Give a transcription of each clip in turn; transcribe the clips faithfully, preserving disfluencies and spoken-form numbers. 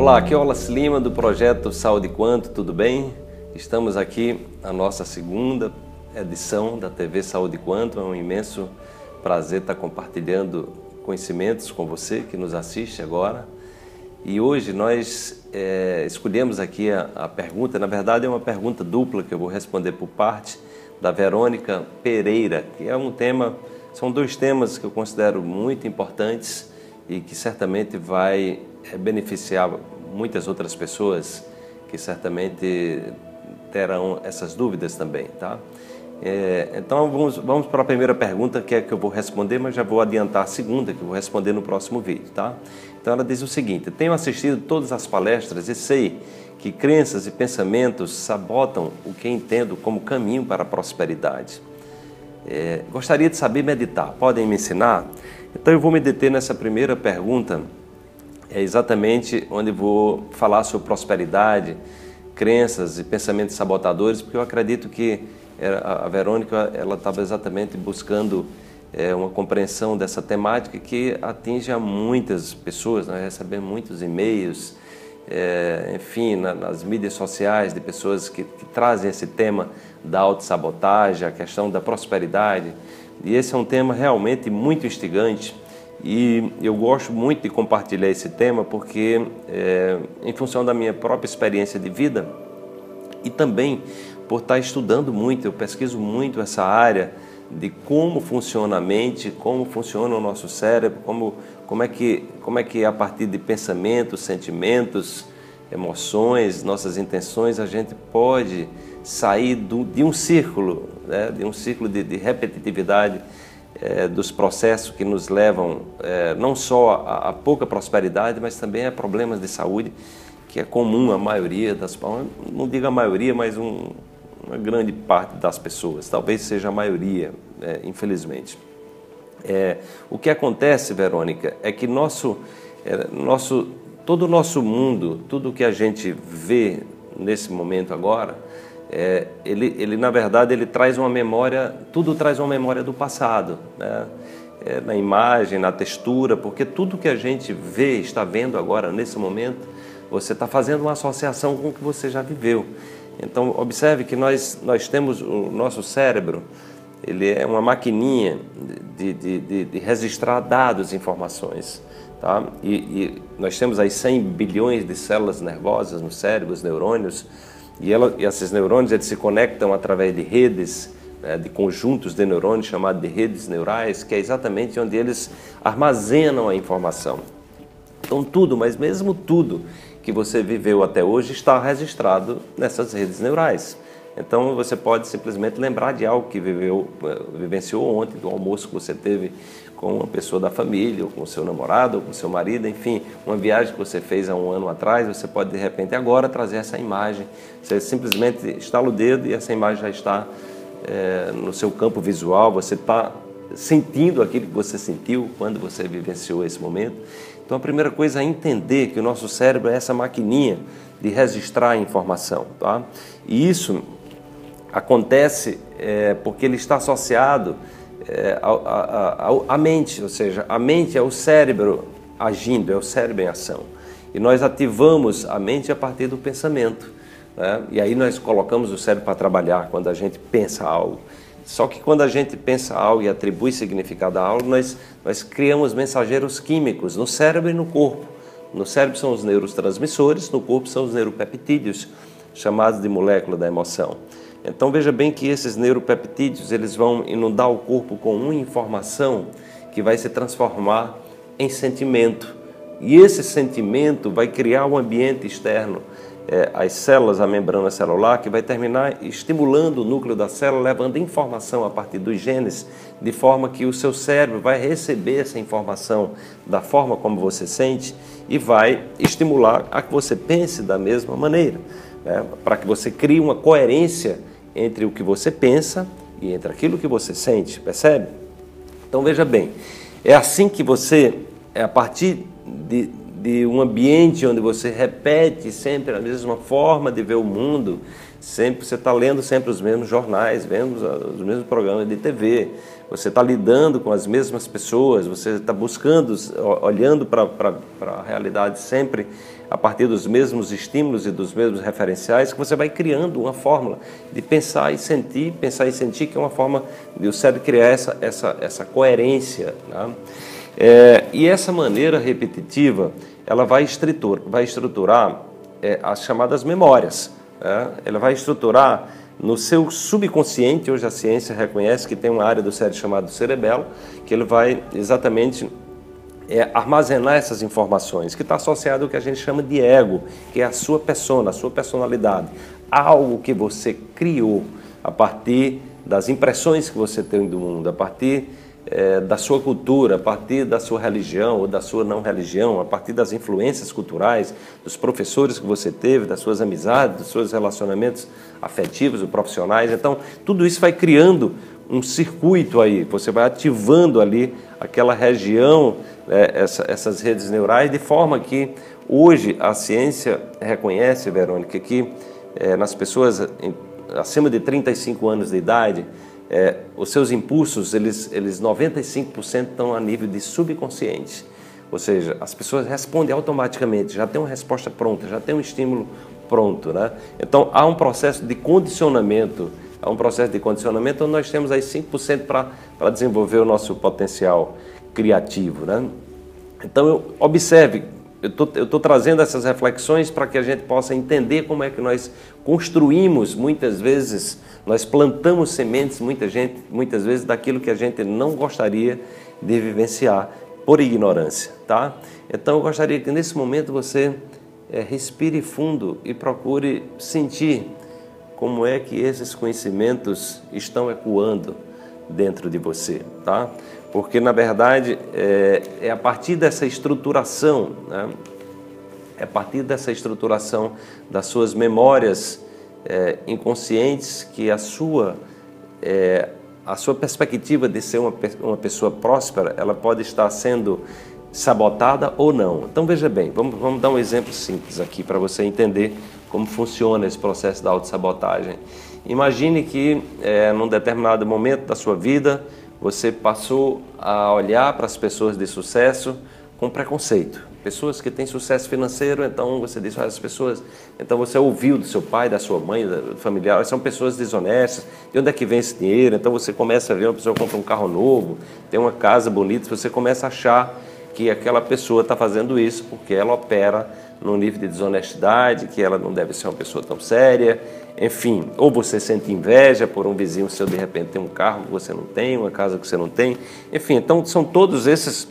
Olá, aqui é o Wallace Lima do projeto Saúde Quanto, tudo bem? Estamos aqui na nossa segunda edição da T V Saúde Quanto. É um imenso prazer estar compartilhando conhecimentos com você que nos assiste agora. E hoje nós é, escolhemos aqui a, a pergunta, na verdade é uma pergunta dupla que eu vou responder por parte da Verônica Pereira, que é um tema, são dois temas que eu considero muito importantes e que certamente vai é, beneficiar muitas outras pessoas que certamente terão essas dúvidas também, tá? É, então vamos, vamos para a primeira pergunta, que é que eu vou responder, mas já vou adiantar a segunda, que eu vou responder no próximo vídeo, tá? Então ela diz o seguinte: tenho assistido todas as palestras e sei que crenças e pensamentos sabotam o que entendo como caminho para a prosperidade. É, gostaria de saber meditar, podem me ensinar? Então eu vou me deter nessa primeira pergunta, é exatamente onde vou falar sobre prosperidade, crenças e pensamentos sabotadores, porque eu acredito que a Verônica ela estava exatamente buscando é, uma compreensão dessa temática que atinge a muitas pessoas. Nós recebemos muitos e-mails, é, enfim, na, nas mídias sociais, de pessoas que, que trazem esse tema da autossabotagem, a questão da prosperidade, e esse é um tema realmente muito instigante. E eu gosto muito de compartilhar esse tema porque, é, em função da minha própria experiência de vida e também por estar estudando muito, eu pesquiso muito essa área de como funciona a mente, como funciona o nosso cérebro, como, como, é, que, como é que a partir de pensamentos, sentimentos, emoções, nossas intenções, a gente pode sair do, de um círculo, né, de um círculo de, de repetitividade, É, dos processos que nos levam é, não só a, a pouca prosperidade, mas também a problemas de saúde, que é comum à maioria das, não digo a maioria, mas um, uma grande parte das pessoas, talvez seja a maioria, é, infelizmente. É, o que acontece, Verônica, é que nosso, é, nosso, todo o nosso mundo, tudo que a gente vê nesse momento agora, É, ele, ele, na verdade, ele traz uma memória, tudo traz uma memória do passado, né? É, na imagem, na textura, porque tudo que a gente vê, está vendo agora, nesse momento, você está fazendo uma associação com o que você já viveu. Então, observe que nós, nós temos o nosso cérebro, ele é uma maquininha de, de, de, de registrar dados, informações, tá? E, e nós temos aí cem bilhões de células nervosas no cérebro, os neurônios. E, ela, e esses neurônios eles se conectam através de redes, né, de conjuntos de neurônios chamados de redes neurais, que é exatamente onde eles armazenam a informação. Então tudo, mas mesmo tudo que você viveu até hoje está registrado nessas redes neurais. Então você pode simplesmente lembrar de algo que viveu, vivenciou ontem, do almoço que você teve com uma pessoa da família, ou com o seu namorado, ou com o seu marido, enfim, uma viagem que você fez há um ano atrás, você pode de repente agora trazer essa imagem. Você simplesmente estala o dedo e essa imagem já está é, no seu campo visual, você está sentindo aquilo que você sentiu quando você vivenciou esse momento. Então a primeira coisa é entender que o nosso cérebro é essa maquininha de registrar a informação, tá? E isso acontece é, porque ele está associado é, à mente, ou seja, a mente é o cérebro agindo, é o cérebro em ação. E nós ativamos a mente a partir do pensamento, né? E aí nós colocamos o cérebro para trabalhar quando a gente pensa algo. Só que quando a gente pensa algo e atribui significado a algo, nós, nós criamos mensageiros químicos no cérebro e no corpo. No cérebro são os neurotransmissores, no corpo são os neuropeptídeos, chamados de molécula da emoção. Então veja bem que esses neuropeptídeos eles vão inundar o corpo com uma informação que vai se transformar em sentimento. E esse sentimento vai criar um ambiente externo, é, as células, a membrana celular, que vai terminar estimulando o núcleo da célula, levando informação a partir dos genes, de forma que o seu cérebro vai receber essa informação da forma como você sente e vai estimular a que você pense da mesma maneira, né? Para que você crie uma coerência entre o que você pensa e entre aquilo que você sente, percebe? Então veja bem, é assim que você, é a partir de, de um ambiente onde você repete sempre a mesma forma de ver o mundo, sempre você está lendo sempre os mesmos jornais, vendo os mesmos programas de T V, você está lidando com as mesmas pessoas, você está buscando, olhando para a realidade sempre a partir dos mesmos estímulos e dos mesmos referenciais, que você vai criando uma fórmula de pensar e sentir, pensar e sentir, que é uma forma de o cérebro criar essa, essa, essa coerência, né? É, e essa maneira repetitiva, ela vai estruturar, vai estruturar é, as chamadas memórias, né? Ela vai estruturar no seu subconsciente. Hoje a ciência reconhece que tem uma área do cérebro chamada cerebelo, que ele vai exatamente é, armazenar essas informações, que está associado ao que a gente chama de ego, que é a sua persona, a sua personalidade, algo que você criou a partir das impressões que você tem do mundo, a partir É, da sua cultura, a partir da sua religião ou da sua não religião, a partir das influências culturais, dos professores que você teve, das suas amizades, dos seus relacionamentos afetivos ou profissionais. Então, tudo isso vai criando um circuito aí, você vai ativando ali aquela região, é, essa, essas redes neurais, de forma que hoje a ciência reconhece, Verônica, que é, nas pessoas em, acima de trinta e cinco anos de idade, É, os seus impulsos, eles, eles noventa e cinco por cento estão a nível de subconsciente. Ou seja, as pessoas respondem automaticamente, já tem uma resposta pronta, já tem um estímulo pronto, né? Então, há um processo de condicionamento, há um processo de condicionamento onde nós temos aí cinco por cento para desenvolver o nosso potencial criativo, né? Então, eu, observe, eu estou trazendo essas reflexões para que a gente possa entender como é que nós construímos, muitas vezes, nós plantamos sementes, muita gente, muitas vezes, daquilo que a gente não gostaria de vivenciar por ignorância, tá? Então, eu gostaria que nesse momento você é, respire fundo e procure sentir como é que esses conhecimentos estão ecoando dentro de você, tá? Porque, na verdade, é, é a partir dessa estruturação, né? É a partir dessa estruturação das suas memórias é, inconscientes que a sua, é, a sua perspectiva de ser uma, uma pessoa próspera, ela pode estar sendo sabotada ou não. Então, veja bem, vamos, vamos dar um exemplo simples aqui para você entender como funciona esse processo da autossabotagem. Imagine que, é, num determinado momento da sua vida, você passou a olhar para as pessoas de sucesso com preconceito. Pessoas que têm sucesso financeiro, então você diz, ah, as pessoas, então você ouviu do seu pai, da sua mãe, do familiar, são pessoas desonestas, de onde é que vem esse dinheiro? Então você começa a ver uma pessoa compra um carro novo, tem uma casa bonita, você começa a achar que aquela pessoa está fazendo isso porque ela opera num nível de desonestidade, que ela não deve ser uma pessoa tão séria, enfim, ou você sente inveja por um vizinho seu, de repente tem um carro que você não tem, uma casa que você não tem, enfim, então são todos esses,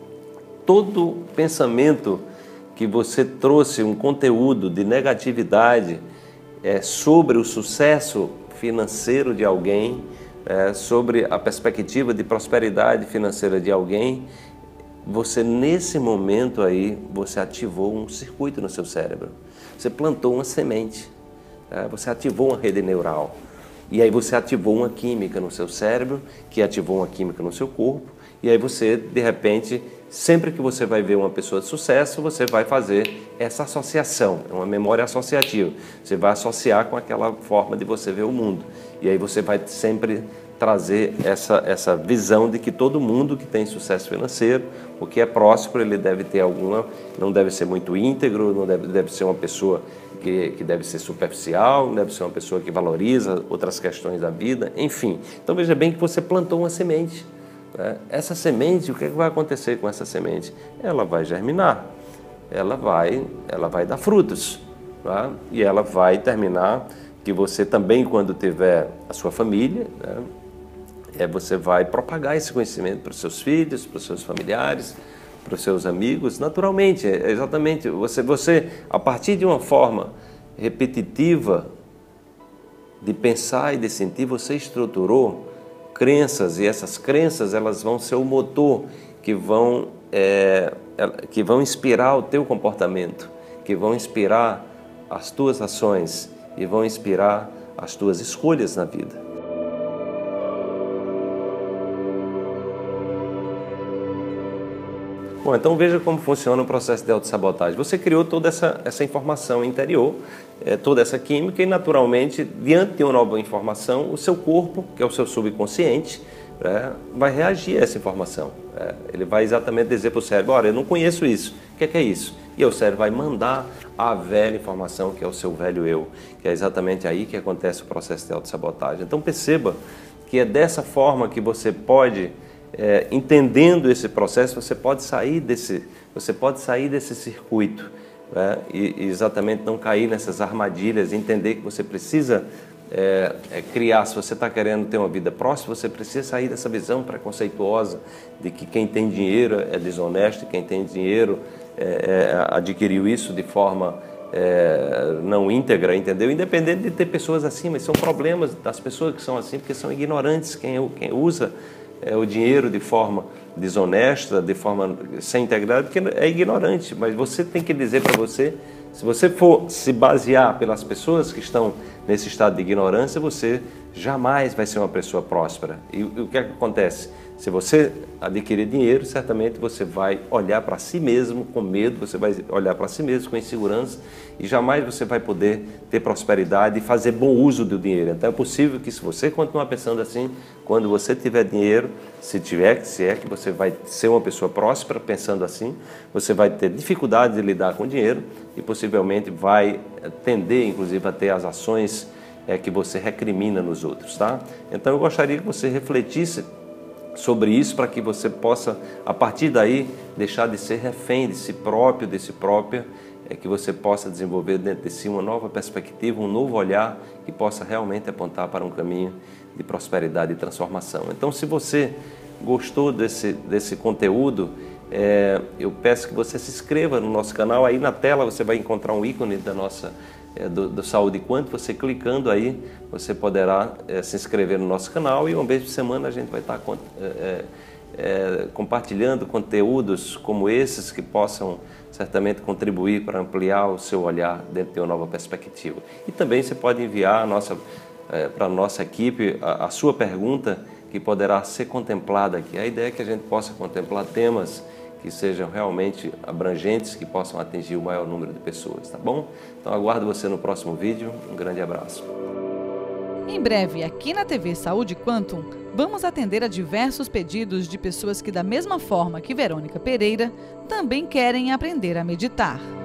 todo pensamento que você trouxe, um conteúdo de negatividade é, sobre o sucesso financeiro de alguém, é, sobre a perspectiva de prosperidade financeira de alguém, você nesse momento aí, você ativou um circuito no seu cérebro, você plantou uma semente, é, você ativou uma rede neural, e aí você ativou uma química no seu cérebro, que ativou uma química no seu corpo, e aí você, de repente, sempre que você vai ver uma pessoa de sucesso, você vai fazer essa associação, é uma memória associativa, você vai associar com aquela forma de você ver o mundo, e aí você vai sempre trazer essa, essa visão de que todo mundo que tem sucesso financeiro, o que é próspero, ele deve ter alguma, não deve ser muito íntegro, não deve, deve ser uma pessoa que, que deve ser superficial, não deve ser uma pessoa que valoriza outras questões da vida, enfim. Então veja bem que você plantou uma semente, né? Essa semente, o que, é que vai acontecer com essa semente? Ela vai germinar, ela vai, ela vai dar frutos, tá? E ela vai terminar que você também, quando tiver a sua família, né, é, você vai propagar esse conhecimento para os seus filhos, para os seus familiares, para os seus amigos, naturalmente, é exatamente, você, você, a partir de uma forma repetitiva de pensar e de sentir, você estruturou crenças, e essas crenças, elas vão ser o motor que vão, é, que vão inspirar o teu comportamento, que vão inspirar as tuas ações e vão inspirar as tuas escolhas na vida. Bom, então veja como funciona o processo de autossabotagem. Você criou toda essa, essa informação interior, é, toda essa química e, naturalmente, diante de uma nova informação, o seu corpo, que é o seu subconsciente, é, vai reagir a essa informação. É, ele vai exatamente dizer para o cérebro, olha, eu não conheço isso. O que é, que é isso? E o cérebro vai mandar a velha informação, que é o seu velho eu, que é exatamente aí que acontece o processo de autossabotagem. Então perceba que é dessa forma que você pode, é, entendendo esse processo, você pode sair desse, você pode sair desse circuito, né? E, e exatamente não cair nessas armadilhas, entender que você precisa é, é, criar, se você está querendo ter uma vida próspera, você precisa sair dessa visão preconceituosa de que quem tem dinheiro é desonesto, quem tem dinheiro é, é, adquiriu isso de forma é, não íntegra, entendeu? Independente de ter pessoas assim, mas são problemas das pessoas que são assim, porque são ignorantes. Quem, quem usa é, o dinheiro de forma desonesta, de forma sem integridade, porque é ignorante. Mas você tem que dizer para você, se você for se basear pelas pessoas que estão nesse estado de ignorância, você jamais vai ser uma pessoa próspera. E, e o que é que acontece? Se você adquirir dinheiro, certamente você vai olhar para si mesmo com medo, você vai olhar para si mesmo com insegurança e jamais você vai poder ter prosperidade e fazer bom uso do dinheiro. Então é possível que, se você continuar pensando assim, quando você tiver dinheiro, se tiver, se é que você vai ser uma pessoa próspera pensando assim, você vai ter dificuldade de lidar com o dinheiro e possivelmente vai tender, inclusive, a ter as ações é, que você recrimina nos outros, tá? Então eu gostaria que você refletisse sobre isso, para que você possa, a partir daí, deixar de ser refém de si próprio, de si própria, é, que você possa desenvolver dentro de si uma nova perspectiva, um novo olhar que possa realmente apontar para um caminho de prosperidade e transformação. Então, se você gostou desse, desse conteúdo, é, eu peço que você se inscreva no nosso canal. Aí na tela você vai encontrar um ícone da nossa É, do, do Saúde Quanto. Você clicando aí, você poderá é, se inscrever no nosso canal, e uma vez por semana a gente vai estar é, é, compartilhando conteúdos como esses que possam certamente contribuir para ampliar o seu olhar dentro de uma nova perspectiva. E também você pode enviar a nossa, é, para a nossa equipe a, a sua pergunta, que poderá ser contemplada aqui. A ideia é que a gente possa contemplar temas que sejam realmente abrangentes, que possam atingir o maior número de pessoas, tá bom? Então aguardo você no próximo vídeo. Um grande abraço. Em breve, aqui na T V Saúde Quantum, vamos atender a diversos pedidos de pessoas que, da mesma forma que Verônica Pereira, também querem aprender a meditar.